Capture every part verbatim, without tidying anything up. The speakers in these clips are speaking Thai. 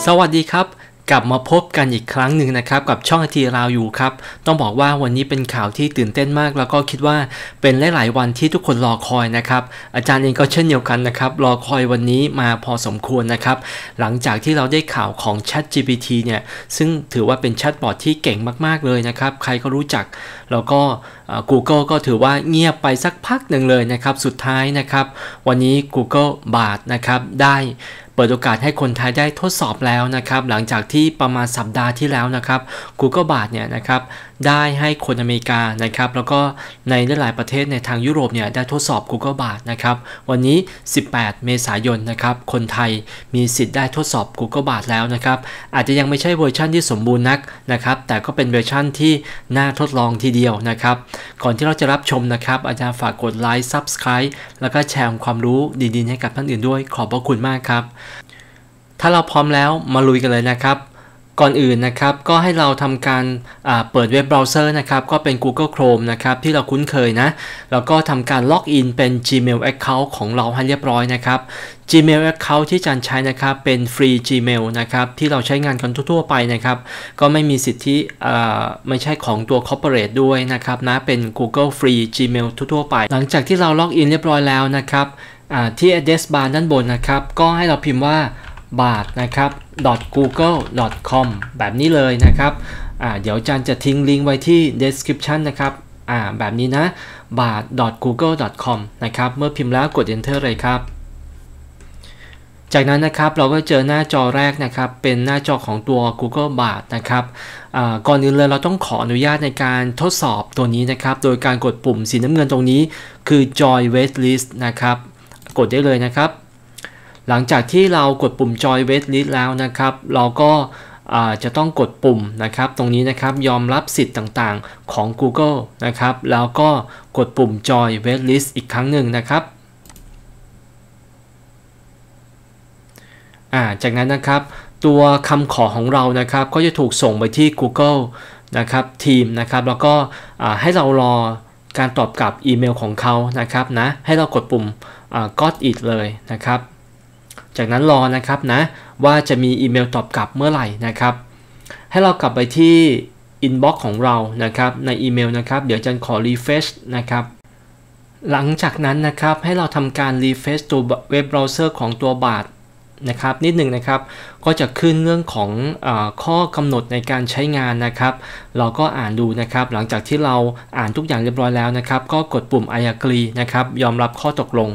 สวัสดีครับกลับมาพบกันอีกครั้งหนึ่งนะครับกับช่อง ไอ ที ราวอยู่ครับต้องบอกว่าวันนี้เป็นข่าวที่ตื่นเต้นมากแล้วก็คิดว่าเป็นหลายๆวันที่ทุกคนรอคอยนะครับอาจารย์เองก็เช่นเดียวกันนะครับรอคอยวันนี้มาพอสมควรนะครับหลังจากที่เราได้ข่าวของ แชท จี พี ที เนี่ยซึ่งถือว่าเป็นแชทบอทที่เก่งมากๆเลยนะครับใครก็รู้จักแล้วก็ Google ก็ถือว่าเงียบไปสักพักหนึ่งเลยนะครับสุดท้ายนะครับวันนี้ Google Bard นะครับได้เปิดโอกาสให้คนไทยได้ทดสอบแล้วนะครับหลังจากที่ประมาณสัปดาห์ที่แล้วนะครับ Google Bard เนี่ยนะครับได้ให้คนอเมริกานะครับแล้วก็ในหลายๆประเทศในทางยุโรปเนี่ยได้ทดสอบ Google Bard นะครับวันนี้สิบแปดเมษายนนะครับคนไทยมีสิทธิ์ได้ทดสอบ Google Bard แล้วนะครับอาจจะยังไม่ใช่เวอร์ชันที่สมบูรณ์นักนะครับแต่ก็เป็นเวอร์ชันที่น่าทดลองทีเดียวนะครับก่อนที่เราจะรับชมนะครับอาจารย์ฝากกดไลค์ ซับสไครบ์ แล้วก็แชร์ความรู้ดีๆให้กับท่านอื่นด้วยขอบพระคุณมากครับถ้าเราพร้อมแล้วมาลุยกันเลยนะครับก่อนอื่นนะครับก็ให้เราทำการเปิดเว็บเบราว์เซอร์นะครับก็เป็น Google Chrome นะครับที่เราคุ้นเคยนะแล้วก็ทำการล็อกอินเป็น Gmail Account ของเราให้เรียบร้อยนะครับ Gmail Account ที่อาจารย์ใช้นะครับเป็นฟรี Gmail นะครับที่เราใช้งานกันทั่วๆไปนะครับก็ไม่มีสิทธิไม่ใช่ของตัว Corporate ด้วยนะครับนะเป็น Google Free Gmail ทั่วๆไปหลังจากที่เราล็อกอินเรียบร้อยแล้วนะครับที่ address bar ด้านบนนะครับก็ให้เราพิมพ์ว่าbard นะครับ .google ดอท คอม แบบนี้เลยนะครับเดี๋ยวอาจารย์จะทิ้งลิงก์ไว้ที่ description นะครับแบบนี้นะ bard ดอท กูเกิล ดอท คอม นะครับเมื่อพิมพ์แล้วกด enter เลยครับจากนั้นนะครับเราก็เจอหน้าจอแรกนะครับเป็นหน้าจอของตัว Google Bard นะครับก่อนอื่นเลยเราต้องขออนุญาตในการทดสอบตัวนี้นะครับโดยการกดปุ่มสีน้ำเงินตรงนี้คือ join waitlist นะครับกดได้เลยนะครับหลังจากที่เรากดปุ่ม join waitlist แล้วนะครับเราก็จะต้องกดปุ่มนะครับตรงนี้นะครับยอมรับสิทธิ์ต่างๆของ Google นะครับแล้วก็กดปุ่ม join waitlist อีกครั้งหนึ่งนะครับจากนั้นนะครับตัวคำขอของเรานะครับก็จะถูกส่งไปที่ Google นะครับทีมนะครับแล้วก็ให้เรารอการตอบกลับอีเมลของเขานะครับนะให้เรากดปุ่ม got it เลยนะครับจากนั้นรอนะครับนะว่าจะมีอีเมลตอบกลับเมื่อไหร่นะครับให้เรากลับไปที่ inbox ของเรานะครับในอีเมลนะครับเดี๋ยวจะขอ refresh นะครับหลังจากนั้นนะครับให้เราทำการ refresh ตัวเว็บเบราว์เซอร์ของตัว Bard นะครับนิดหนึ่งนะครับก็จะขึ้นเรื่องของเอ่อข้อกำหนดในการใช้งานนะครับเราก็อ่านดูนะครับหลังจากที่เราอ่านทุกอย่างเรียบร้อยแล้วนะครับก็กดปุ่ม I agree นะครับยอมรับข้อตกลง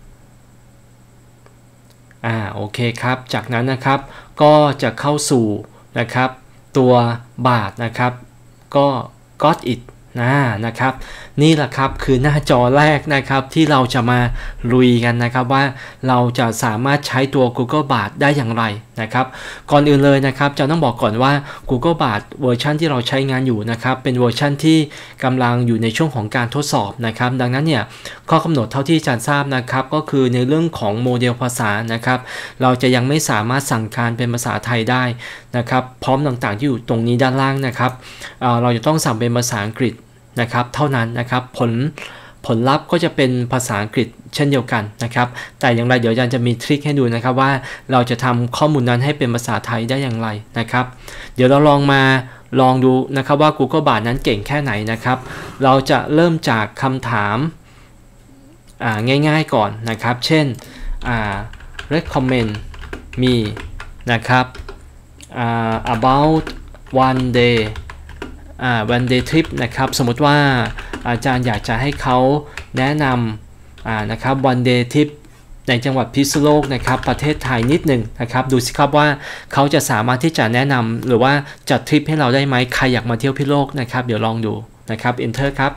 อ่าโอเคครับจากนั้นนะครับก็จะเข้าสู่นะครับตัว Bard นะครับก็ got it นะนะครับนี่แหละครับคือหน้าจอแรกนะครับที่เราจะมาลุยกันนะครับว่าเราจะสามารถใช้ตัว Google Bard ได้อย่างไรนะครับก่อนอื่นเลยนะครับจะต้องบอกก่อนว่า Google Bard เวอร์ชันที่เราใช้งานอยู่นะครับเป็นเวอร์ชันที่กำลังอยู่ในช่วงของการทดสอบนะครับดังนั้นเนี่ยข้อกำหนดเท่าที่อาจารย์ทราบนะครับก็คือในเรื่องของโมเดลภาษานะครับเราจะยังไม่สามารถสั่งการเป็นภาษาไทยได้นะครับพร้อมต่างๆที่อยู่ตรงนี้ด้านล่างนะครับเอ่อเราจะต้องสั่งเป็นภาษาอังกฤษนะครับเท่านั้นนะครับผลผลลัพธ์ก็จะเป็นภาษาอังกฤษเช่นเดียวกันนะครับแต่อย่างไรเดี๋ยวอาจารย์จะมีทริคให้ดูนะครับว่าเราจะทำข้อมูลนั้นให้เป็นภาษาไทยได้อย่างไรนะครับเดี๋ยวเราลองมาลองดูนะครับว่า Google Bard นั้นเก่งแค่ไหนนะครับเราจะเริ่มจากคำถามง่ายๆก่อนนะครับเช่น recommend me นะครับ about one day one day trip นะครับสมมติว่าอาจารย์อยากจะให้เขาแนะนำนะครับ one day trip ในจังหวัดพิษณุโลกนะครับประเทศไทยนิดหนึ่งนะครับดูสิครับว่าเขาจะสามารถที่จะแนะนำหรือว่าจัดทริปให้เราได้ไหมใครอยากมาเที่ยวพิษณุโลกนะครับเดี๋ยวลองดูนะครับ enter ครับ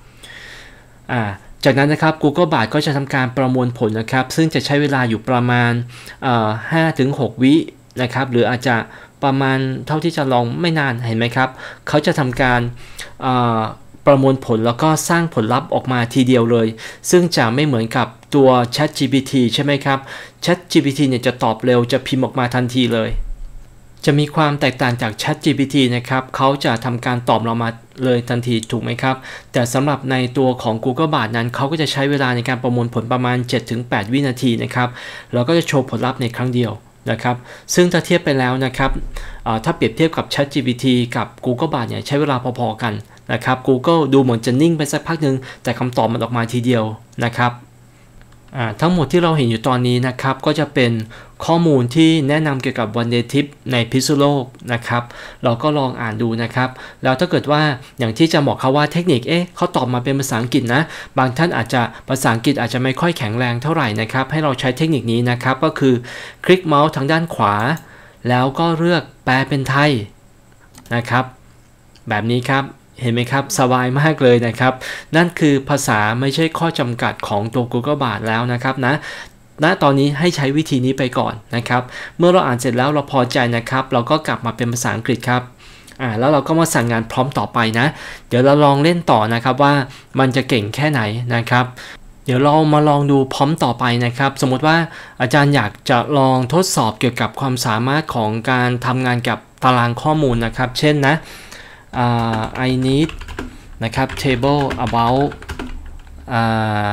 จากนั้นนะครับ Google Bard ก็จะทำการประมวลผลนะครับซึ่งจะใช้เวลาอยู่ประมาณ ห้าถึงหก วินะครับหรืออาจจะประมาณเท่าที่จะลองไม่นานเห็นไหมครับเขาจะทำการประมวลผลแล้วก็สร้างผลลัพธ์ออกมาทีเดียวเลยซึ่งจะไม่เหมือนกับตัว แชท จี พี ที ใช่ไหมครับ แชท จี พี ที เนี่ยจะตอบเร็วจะพิมพ์ออกมาทันทีเลยจะมีความแตกต่างจาก แชท จี พี ที นะครับเขาจะทำการตอบเรามาเลยทันทีถูกไหมครับแต่สำหรับในตัวของ Google Bard นั้นเขาก็จะใช้เวลาในการประมวลผลประมาณ เจ็ดถึงแปด วินาทีนะครับแล้วก็จะโชว์ผลลัพธ์ในครั้งเดียวนะครับซึ่งถ้าเทียบไปแล้วนะครับถ้าเปรียบเทียบกับ ChatGPT กับ Google Bard เนี่ยใช้เวลาพอๆกันนะครับ Google ดูเหมือนจะนิ่งไปสักพักหนึ่งแต่คำตอบมันออกมาทีเดียวนะครับทั้งหมดที่เราเห็นอยู่ตอนนี้นะครับก็จะเป็นข้อมูลที่แนะนำเกี่ยวกับ One Day Trip ในพิษณุโลกนะครับเราก็ลองอ่านดูนะครับแล้วถ้าเกิดว่าอย่างที่จะบอกเขาว่าเทคนิคเอ๊ะเขาตอบมาเป็นภาษาอังกฤษนะบางท่านอาจจะภาษาอังกฤษอาจจะไม่ค่อยแข็งแรงเท่าไหร่นะครับให้เราใช้เทคนิคนี้นะครับก็คือคลิกเมาส์ทางด้านขวาแล้วก็เลือกแปลเป็นไทยนะครับแบบนี้ครับเห็นไหมครับสบายมากเลยนะครับนั่นคือภาษาไม่ใช่ข้อจำกัดของตัว Google Bard แล้วนะครับนะณตอนนี้ให้ใช้วิธีนี้ไปก่อนนะครับเมื่อเราอ่านเสร็จแล้วเราพอใจนะครับเราก็กลับมาเป็นภาษาอังกฤษครับอ่าแล้วเราก็มาสั่งงานพร้อมต่อไปนะเดี๋ยวเราลองเล่นต่อนะครับว่ามันจะเก่งแค่ไหนนะครับเดี๋ยวเรามาลองดูพร้อมต่อไปนะครับสมมติว่าอาจารย์อยากจะลองทดสอบเกี่ยวกับความสามารถของการทำงานกับตารางข้อมูลนะครับเช่นนะUh, I need นะครับ table about uh,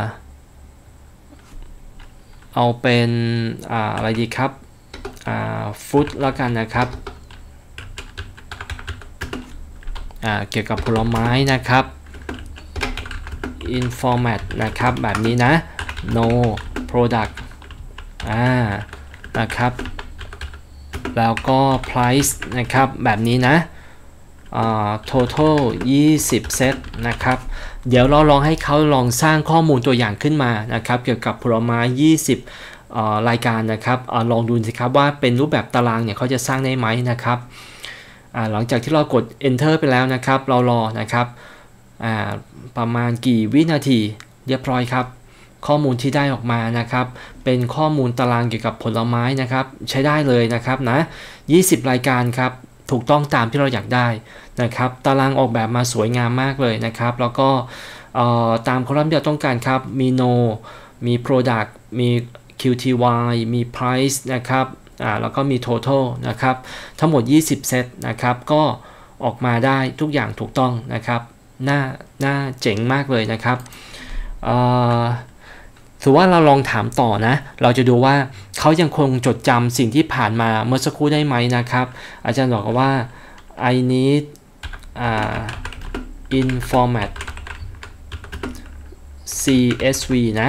เอาเป็น uh, อะไรดีครับ uh, food แล้วกันนะครับ uh, เกี่ยวกับผลไม้นะครับ in format นะครับแบบนี้นะ no product อ่านะครับแล้วก็ price นะครับแบบนี้นะUh, total ยี่สิบเซตนะครับเดี๋ยวเราลองให้เขาลองสร้างข้อมูลตัวอย่างขึ้นมานะครับเกี่ยวกับผลไม้ยี่สิบuh, รายการนะครับ uh, ลองดูสิครับว่าเป็นรูปแบบตารางเนี่ยเขาจะสร้างได้ไหมนะครับ uh, หลังจากที่เรากด enter ไปแล้วนะครับเรารอนะครับ uh, ประมาณกี่วินาทีเรียบร้อยครับข้อมูลที่ได้ออกมานะครับเป็นข้อมูลตารางเกี่ยวกับผลไม้นะครับใช้ได้เลยนะครับนะยี่สิบรายการครับถูกต้องตามที่เราอยากได้นะครับตารางออกแบบมาสวยงามมากเลยนะครับแล้วก็ตามคอลัมน์ที่เราต้องการครับมี no มี product มี คิว ที วาย มี price นะครับอ่าแล้วก็มี total นะครับทั้งหมดยี่สิบเซตนะครับก็ออกมาได้ทุกอย่างถูกต้องนะครับน่าน่าเจ๋งมากเลยนะครับถือว่าเราลองถามต่อนะเราจะดูว่าเขายังคงจดจำสิ่งที่ผ่านมาเมื่อสักครู่ได้ไหมนะครับอาจารย์บอกว่า I need uh, in format ซี เอส วี นะ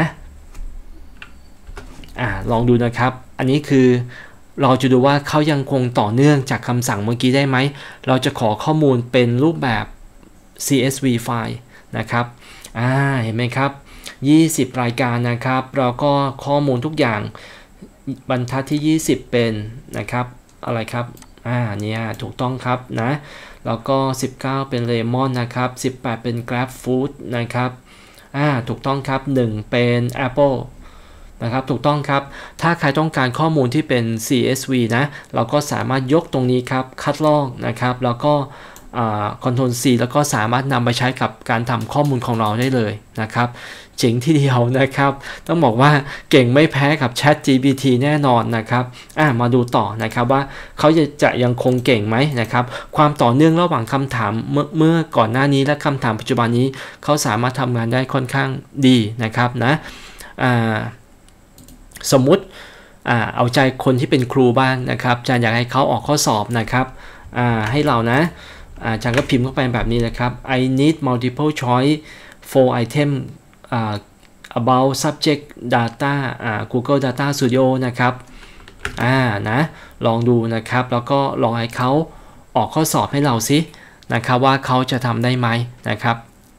อ่าลองดูนะครับอันนี้คือเราจะดูว่าเขายังคงต่อเนื่องจากคำสั่งเมื่อกี้ได้ไหมเราจะขอข้อมูลเป็นรูปแบบ ซี เอส วี ไฟล์นะครับอ่าเห็นไหมครับยี่สิบรายการนะครับเราก็ข้อมูลทุกอย่างบรรทัดที่ยี่สิบเป็นนะครับอะไรครับอ่าเนี่ยถูกต้องครับนะแล้วก็สิบเก้าเป็นเลมอนนะครับสิบแปดเป็น Grab Food นะครับอ่าถูกต้องครับหนึ่งเป็น Apple นะครับถูกต้องครับถ้าใครต้องการข้อมูลที่เป็น ซี เอส วี นะเราก็สามารถยกตรงนี้ครับคัดลอกนะครับแล้วก็คอนโทรล C แล้วก็สามารถนำไปใช้กับการทำข้อมูลของเราได้เลยนะครับเจ๋งที่เดียวนะครับต้องบอกว่าเก่งไม่แพ้กับ ChatGPT แน่นอนนะครับอ่ะมาดูต่อนะครับว่าเขาจะจะยังคงเก่งไหมนะครับความต่อเนื่องระหว่างคำถามเมื่อเมื่อก่อนหน้านี้และคำถามปัจจุบันนี้เขาสามารถทำงานได้ค่อนข้างดีนะครับนะอ่าสมมุติอ่าเอาใจคนที่เป็นครูบ้างนะครับอาจารย์อยากให้เขาออกข้อสอบนะครับอ่าให้เรานะอาจารย์ก็พิมพ์เข้าไปแบบนี้นะครับ I need multiple choice for item uh, about subject data uh, Google Data Studio นะครับอ่านะลองดูนะครับแล้วก็ลองให้เขาออกข้อสอบให้เราสินะครับว่าเขาจะทำได้ไหมนะครับ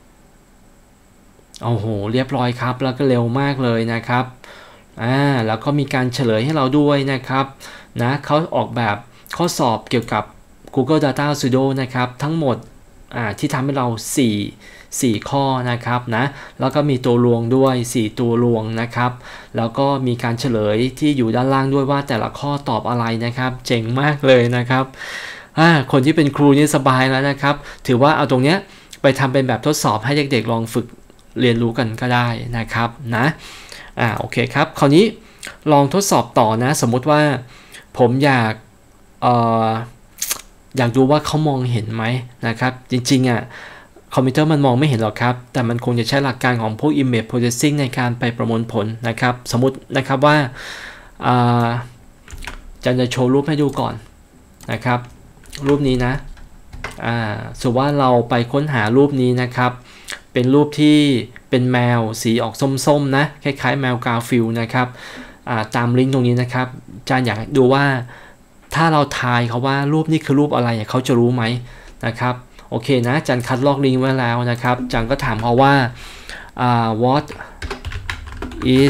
โอ้โหเรียบร้อยครับแล้วก็เร็วมากเลยนะครับอ่าแล้วก็มีการเฉลยให้เราด้วยนะครับนะเขาออกแบบข้อสอบเกี่ยวกับGoogle Data Studio นะครับทั้งหมดที่ทำให้เราสี่ สี่ข้อนะครับนะแล้วก็มีตัวรวงด้วยสี่ตัวรวงนะครับแล้วก็มีการเฉลยที่อยู่ด้านล่างด้วยว่าแต่ละข้อตอบอะไรนะครับเจ๋งมากเลยนะครับคนที่เป็นครูนี่สบายแล้วนะครับถือว่าเอาตรงเนี้ยไปทำเป็นแบบทดสอบให้เด็กๆลองฝึกเรียนรู้กันก็ได้นะครับนะอ่าโอเคครับคราวนี้ลองทดสอบต่อนะสมมุติว่าผมอยากเอ่ออยากดูว่าเขามองเห็นไหมนะครับจริงๆอ่ะคอมพิวเตอร์มันมองไม่เห็นหรอกครับแต่มันคงจะใช้หลักการของพวก image processing ในการไปประมวลผลนะครับสมมตินะครับว่าจจันจะโชว์รูปให้ดูก่อนนะครับรูปนี้นะอ่าสมมติว่าเราไปค้นหารูปนี้นะครับเป็นรูปที่เป็นแมวสีออกส้มๆนะคล้ายๆแมวกาฟิลนะครับอ่าตามลิงก์ตรงนี้นะครับจันอยากดูว่าถ้าเราทายเขาว่ารูปนี้คือรูปอะไรเขาจะรู้ไหมนะครับโอเคนะจันคัดลอกลิงก์ไว้แล้วนะครับจันก็ถามเขาว่าอ่า what is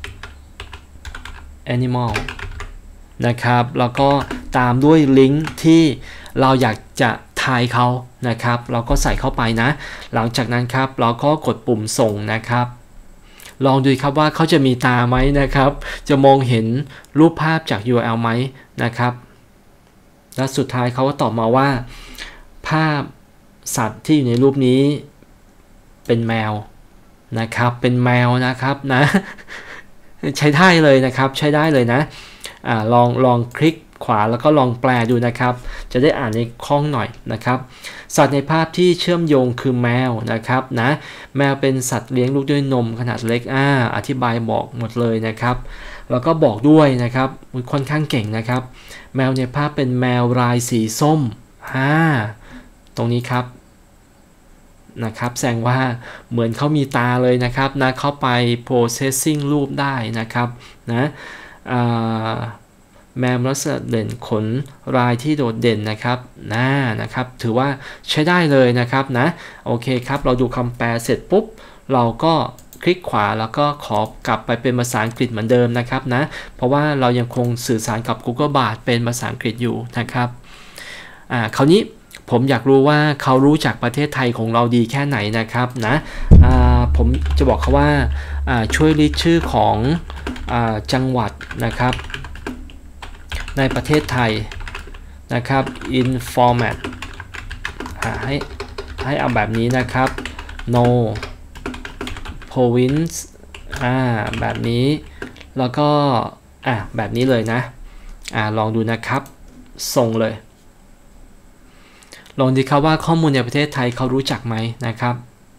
animal นะครับแล้วก็ตามด้วยลิงก์ที่เราอยากจะทายเขานะครับเราก็ใส่เข้าไปนะหลังจากนั้นครับเราก็กดปุ่มส่งนะครับลองดูครับว่าเขาจะมีตาไหมนะครับจะมองเห็นรูปภาพจาก ยู อาร์ แอล ไหมนะครับและสุดท้ายเขาก็ตอบมาว่าภาพสัตว์ที่อยู่ในรูปนี้เป็นแมวนะครับเป็นแมวนะครับนะใช้ได้เลยนะครับใช้ได้เลยนะอ่าลองลองคลิกขวาแล้วก็ลองแปลดูนะครับจะได้อ่านในคล่องหน่อยนะครับสัตว์ในภาพที่เชื่อมโยงคือแมวนะครับนะแมวเป็นสัตว์เลี้ยงลูกด้วยนมขนาดเล็กอ่าอธิบายบอกหมดเลยนะครับแล้วก็บอกด้วยนะครับค่อนข้างเก่งนะครับแมวในภาพเป็นแมวลายสีส้มอ่าตรงนี้ครับนะครับแสดงว่าเหมือนเขามีตาเลยนะครับนะเข้าไป processing รูปได้นะครับนะอ่าแมวลักษณะเด่นขนลายที่โดดเด่นนะครับนะนะครับถือว่าใช้ได้เลยนะครับนะโอเคครับเราดูคำแปลเสร็จปุ๊บเราก็คลิกขวาแล้วก็ขอกลับไปเป็นภาษาอังกฤษเหมือนเดิมนะครับนะเพราะว่าเรายังคงสื่อสารกับ Google Bard เป็นภาษาอังกฤษอยู่นะครับอ่าคราวนี้ผมอยากรู้ว่าเขารู้จักประเทศไทยของเราดีแค่ไหนนะครับนะอ่าผมจะบอกเขาว่าอ่าช่วยลิสต์ชื่อของอ่าจังหวัดนะครับในประเทศไทยนะครับ in format ให้ให้เอาแบบนี้นะครับ no province อ่าแบบนี้แล้วก็อ่ะแบบนี้เลยนะอ่าลองดูนะครับส่งเลยลองดูครับว่าข้อมูลในประเทศไทยเขารู้จักไหมนะครับ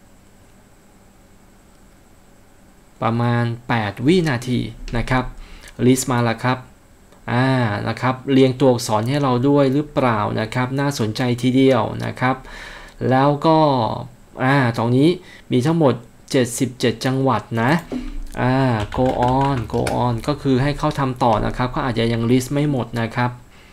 ประมาณแปดวินาทีนะครับลิสต์มาแล้วครับอ่านะครับเรียงตัวอักษรให้เราด้วยหรือเปล่านะครับน่าสนใจทีเดียวนะครับแล้วก็อ่าตรงนี้มีทั้งหมดเจ็ดสิบเจ็ดจังหวัดนะอ่า go on go on ก็คือให้เขาทำต่อนะครับก็อาจจะยังลิสต์ไม่หมดนะครับ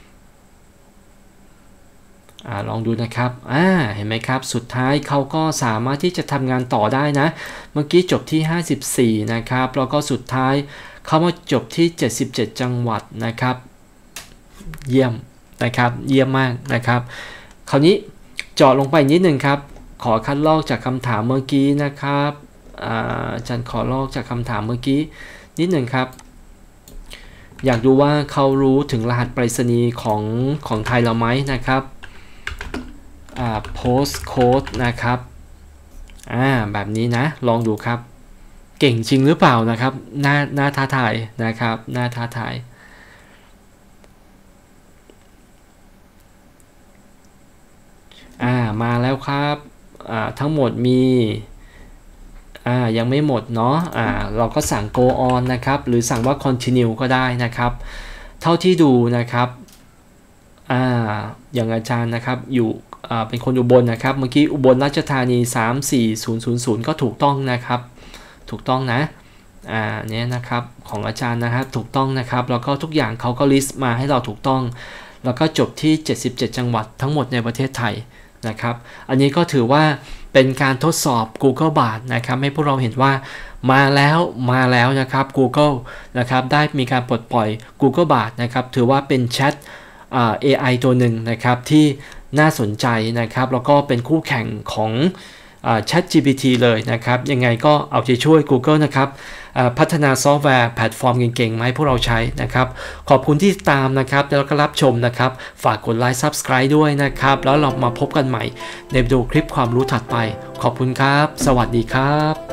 อ่าลองดูนะครับอ่าเห็นไหมครับสุดท้ายเขาก็สามารถที่จะทำงานต่อได้นะเมื่อกี้จบที่ห้าสิบสี่นะครับแล้วก็สุดท้ายเขามาจบที่เจ็ดสิบเจ็ดจังหวัดนะครับเยี่ยมนะครับเยี่ยมมากนะครับคราวนี้เจาะลงไปนิดหนึ่งครับขอคัดลอกจากคำถามเมื่อกี้นะครับอ่าอาจารย์ขอลอกจากคำถามเมื่อกี้นิดหนึ่งครับอยากดูว่าเขารู้ถึงรหัสไปรษณีย์ของของไทยเราไหมนะครับอ่า post code นะครับอ่าแบบนี้นะลองดูครับเก่งจริงหรือเปล่านะครับน่าน่าท้าทายนะครับน่าท้าทายอ่ามาแล้วครับอ่าทั้งหมดมีอ่ายังไม่หมดเนาะอ่าเราก็สั่ง go on นะครับหรือสั่งว่า continue ก็ได้นะครับเท่าที่ดูนะครับอ่าอย่างอาจารย์นะครับอยู่อ่าเป็นคนอุบลนะครับเมื่อกี้อุบลราชธานีสามสี่ศูนย์ศูนย์ศูนย์ก็ถูกต้องนะครับถูกต้องนะอ่าเนี่ยนะครับของอาจารย์นะครับถูกต้องนะครับแล้วก็ทุกอย่างเขาก็ลิสต์มาให้เราถูกต้องแล้วก็จบที่เจ็ดสิบเจ็ดจังหวัดทั้งหมดในประเทศไทยนะครับอันนี้ก็ถือว่าเป็นการทดสอบ Google Bard นะครับให้พวกเราเห็นว่ามาแล้วมาแล้วนะครับ Google นะครับได้มีการปลดปล่อย Google Bard นะครับถือว่าเป็นแชทอ่า เอ ไอ ตัวหนึ่งนะครับที่น่าสนใจนะครับแล้วก็เป็นคู่แข่งของ ChatGPT เลยนะครับยังไงก็เอาใจช่วย Google นะครับพัฒนาซอฟต์แวร์แพลตฟอร์มเก่งๆมาให้พวกเราใช้นะครับขอบคุณที่ตามนะครับแล้วก็รับชมนะครับฝากกดไลค์ Subscribe ด้วยนะครับแล้วเรามาพบกันใหม่ในวิดีโอคลิปความรู้ถัดไปขอบคุณครับสวัสดีครับ